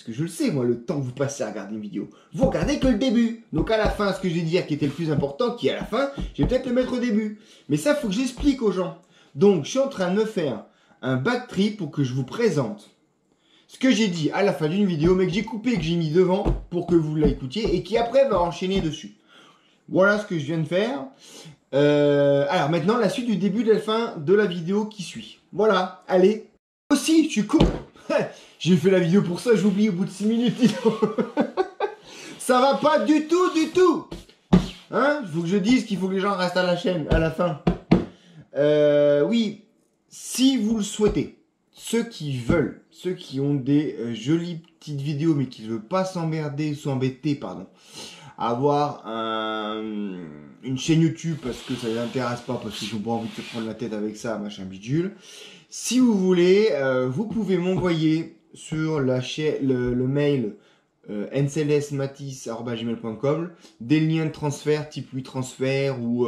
parce que je le sais, moi, le temps que vous passez à regarder une vidéo, vous regardez que le début. Donc à la fin, ce que je vais dire qui était le plus important, qui est à la fin, je vais peut-être le mettre au début. Mais ça, il faut que j'explique aux gens. Donc, je suis en train de me faire un backtrip pour que je vous présente ce que j'ai dit à la fin d'une vidéo, mais que j'ai coupé, que j'ai mis devant pour que vous l'écoutiez et qui après va enchaîner dessus. Voilà ce que je viens de faire. Alors maintenant, la suite du début de la fin de la vidéo qui suit. Voilà, allez. Aussi, je suis con. J'ai fait la vidéo pour ça, j'oublie au bout de 6 minutes. Ça va pas du tout, du tout. Hein? Il faut que je dise qu'il faut que les gens restent à la chaîne, à la fin. Oui, si vous le souhaitez, ceux qui veulent, ceux qui ont des jolies petites vidéos, mais qui ne veulent pas s'embêter, pardon, avoir une chaîne YouTube parce que ça les intéresse pas, parce qu'ils n'ont pas envie de se prendre la tête avec ça, machin bidule. Si vous voulez, vous pouvez m'envoyer sur la chaîne, le mail nclsmatis@gmail.com des liens de transfert type WeTransfer ou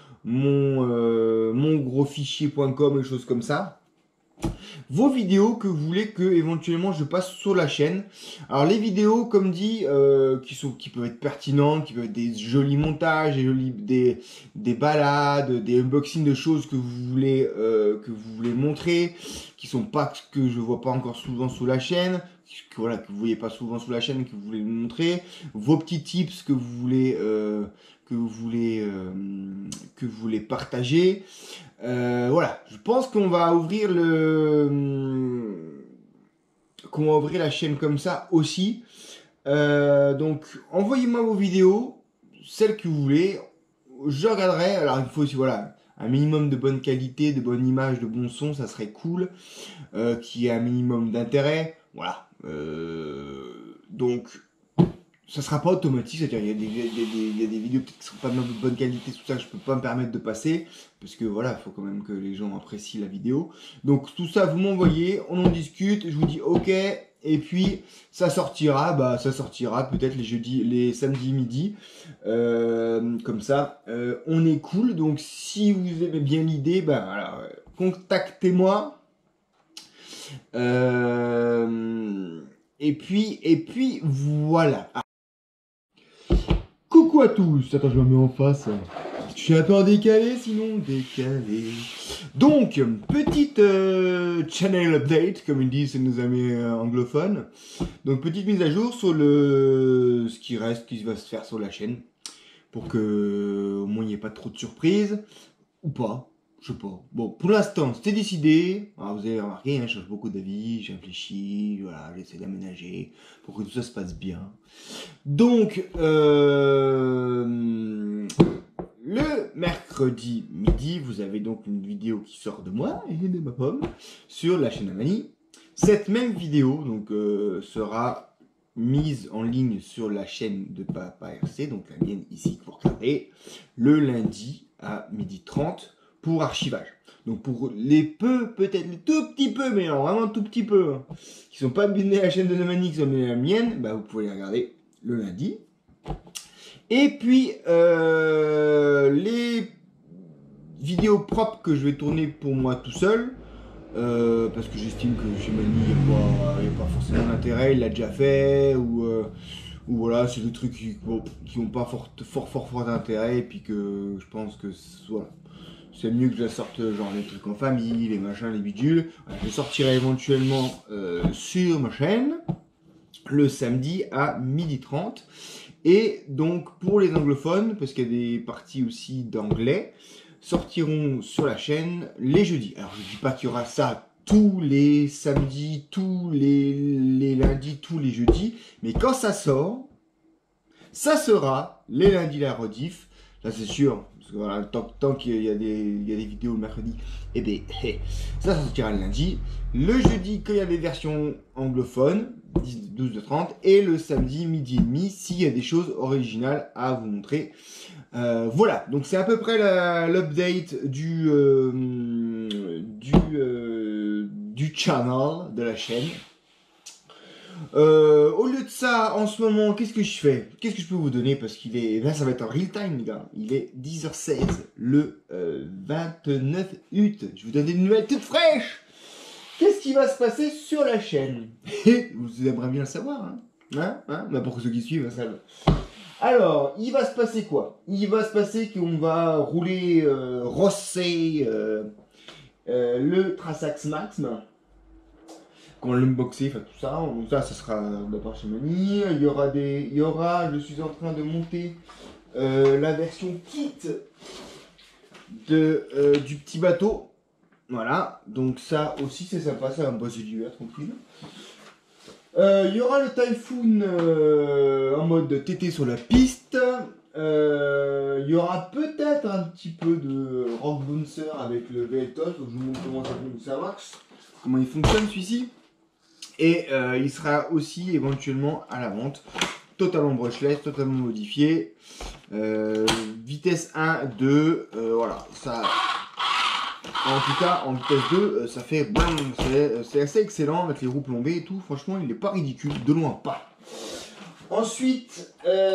mon gros fichier.com, des choses comme ça. Vos vidéos que vous voulez que éventuellement je passe sur la chaîne. Alors les vidéos, comme dit, qui peuvent être pertinentes, qui peuvent être des jolis montages, des balades, des unboxings de choses que vous voulez montrer, qui sont pas que je vois pas encore souvent sous la chaîne, que vous voyez pas souvent sous la chaîne, que vous voulez me montrer, vos petits tips que vous voulez partager. Voilà, je pense qu'on va ouvrir la chaîne comme ça aussi. Donc, envoyez-moi vos vidéos, celles que vous voulez. Je regarderai. Alors, il faut aussi, voilà, un minimum de bonne qualité, de bonne image, de bon son, ça serait cool. Qu'il y ait un minimum d'intérêt. Voilà. Donc, ça sera pas automatique, c'est-à-dire il y a des vidéos peut-être qui seront pas de bonne qualité, tout ça que je peux pas me permettre de passer, parce que voilà, il faut quand même que les gens apprécient la vidéo. Donc tout ça, vous m'envoyez, on en discute, je vous dis ok, et puis ça sortira peut-être les samedis midi, comme ça, on est cool. Donc si vous aimez bien l'idée, ben voilà, contactez-moi. Et puis voilà. Coucou à tous. Attends, je me mets en face. Je suis un peu en décalé, sinon décalé. Donc, petite channel update, comme ils disent nos amis anglophones. Donc, petite mise à jour sur ce qui va se faire sur la chaîne. Pour que, au moins, il n'y ait pas trop de surprises. Ou pas. Je sais pas. Bon, pour l'instant, c'était décidé. Alors, vous avez remarqué, hein, je change beaucoup d'avis, j'ai réfléchi, voilà, j'essaie d'aménager pour que tout ça se passe bien. Donc, le mercredi midi, vous avez donc une vidéo qui sort de moi et de ma pomme sur la chaîne Amani. Cette même vidéo donc sera mise en ligne sur la chaîne de Papa RC, donc la mienne ici que vous regardez, le lundi à 12h30 pour archivage. Donc pour les peut-être les tout petit peu, mais alors vraiment tout petit peu, hein, qui sont pas abonnés à la chaîne de Nomani, qui sont abonnés à la mienne, bah vous pouvez les regarder le lundi. Et puis les vidéos propres que je vais tourner pour moi tout seul, parce que j'estime que chez Mani il n'y a pas forcément d'intérêt, il l'a déjà fait, ou voilà, c'est des trucs qui n'ont pas fort d'intérêt, et puis que je pense que voilà, c'est mieux que je la sorte, genre les trucs en famille, les machins, les bidules. Voilà, je sortirai éventuellement sur ma chaîne le samedi à 12h30. Et donc pour les anglophones, parce qu'il y a des parties aussi d'anglais, sortiront sur la chaîne les jeudis. Alors je ne dis pas qu'il y aura ça tous les samedis, tous les lundis, tous les jeudis, mais quand ça sort, ça sera les lundis la rediff, ça c'est sûr, parce que voilà, tant qu'il y a des vidéos le mercredi, et bien ça sortira le lundi. Le jeudi, quand il y a des versions anglophones, 12h30, et le samedi, midi et demi, s'il y a des choses originales à vous montrer. Voilà, donc c'est à peu près l'update du channel, de la chaîne. Au lieu de ça, en ce moment, qu'est-ce que je fais? Qu'est-ce que je peux vous donner? Parce qu'il est... Là, ça va être en real time, les gars. Il est 10h16, le 29 août. Je vous donne des nouvelles toutes fraîches. qu'est-ce qui va se passer sur la chaîne? Vous aimeriez bien le savoir, hein, bah pour ceux qui suivent, ça va. Alors, il va se passer quoi? Il va se passer qu'on va rouler, rosser le Trasax Max, qu'on va l'unboxer, enfin tout ça. Donc ça sera de la parcimonie. Il y aura, je suis en train de monter la version kit du petit bateau. Voilà, donc ça aussi c'est sympa, ça va me passer l'hiver tranquille. Il y aura le Typhoon en mode TT sur la piste. Il y aura peut-être un petit peu de Rock Bouncer avec le VLTOS. Donc je vous montre comment ça marche, comment il fonctionne celui-ci. Et il sera aussi éventuellement à la vente, totalement brushless, totalement modifié. Vitesse 1, 2, voilà, ça. En tout cas, en vitesse 2, ça fait bam, c'est assez excellent avec les roues plombées et tout. Franchement, il n'est pas ridicule, de loin pas. Ensuite,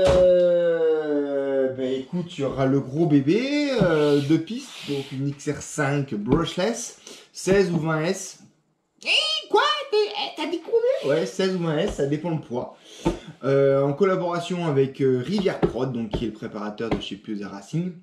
écoute, il y aura le gros bébé de piste, donc une XR5 brushless, 16 ou 20 S. Quoi? T'as dit combien? Ouais, 16 ou 20 S, ça dépend le poids. En collaboration avec Rivière Prod, donc qui est le préparateur de chez Pieuse Racing.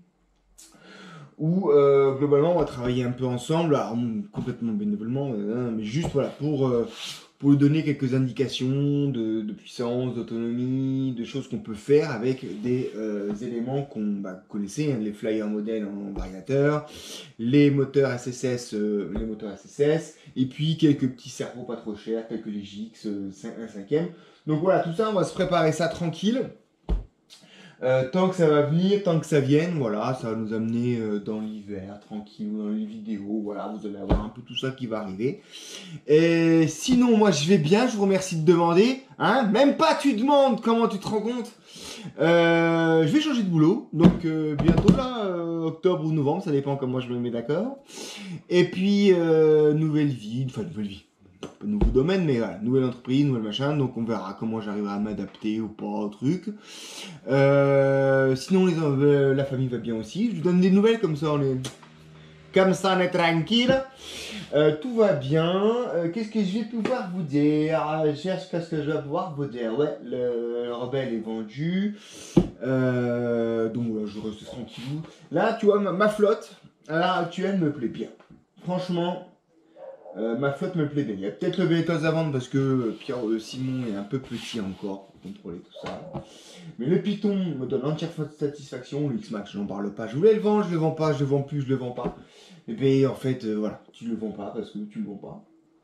Où globalement on va travailler un peu ensemble, alors complètement bénévolement, mais juste voilà pour lui donner quelques indications de puissance, d'autonomie, de choses qu'on peut faire avec des éléments qu'on connaissait, hein, les flyer modèles en variateur, les moteurs SSS, et puis quelques petits servos pas trop chers, quelques GX 1/5. Donc voilà, tout ça on va se préparer ça tranquille. Tant que ça va venir, tant que ça vienne, voilà, ça va nous amener dans l'hiver, tranquille, dans les vidéos, voilà, vous allez avoir un peu tout ça qui va arriver. Et sinon, moi je vais bien, je vous remercie de demander, hein, même pas tu demandes, comment tu te rends compte. Je vais changer de boulot, donc bientôt là, octobre ou novembre, ça dépend comment je me mets d'accord. Et puis, nouvelle vie, nouveau domaine, mais voilà, nouvelle entreprise, nouvelle machin, donc on verra comment j'arriverai à m'adapter ou pas au truc. Sinon, la famille va bien aussi. Je vous donne des nouvelles comme ça, on est tranquille. Tout va bien. Qu'est-ce que je vais pouvoir vous dire? Je cherche qu'est-ce que je vais pouvoir vous dire. Ouais, le Rebelle est vendu. Donc voilà, je reste tranquille. Là, tu vois, ma flotte, à l'heure actuelle, me plaît bien. Franchement. Ma flotte me plaît bien. Il y a peut-être le VLTOS à vendre parce que Simon est un peu petit encore pour contrôler tout ça. Mais le Python me donne entière satisfaction. Le X-Max, je n'en parle pas. Je voulais le vendre, je le vends pas. Je le vends plus, je le vends pas. Et puis en fait, voilà, tu le vends pas parce que tu le vends pas.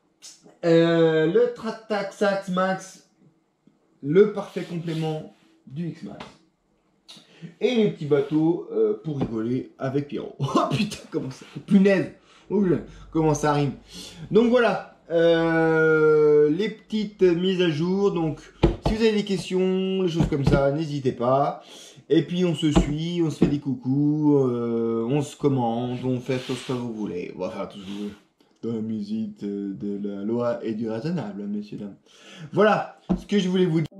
Le Trasax Max, le parfait complément du X-Max. Et les petits bateaux pour rigoler avec Pierrot. Oh putain, comment ça? Punaise! Comment ça rime. Donc voilà, les petites mises à jour. Donc si vous avez des questions, des choses comme ça, n'hésitez pas. Et puis on se suit, on se fait des coucous, on se commente, on fait tout ce que vous voulez. On va faire tout ce que vous voulez. Dans la musique de la loi et du raisonnable, messieurs dames. Voilà ce que je voulais vous dire.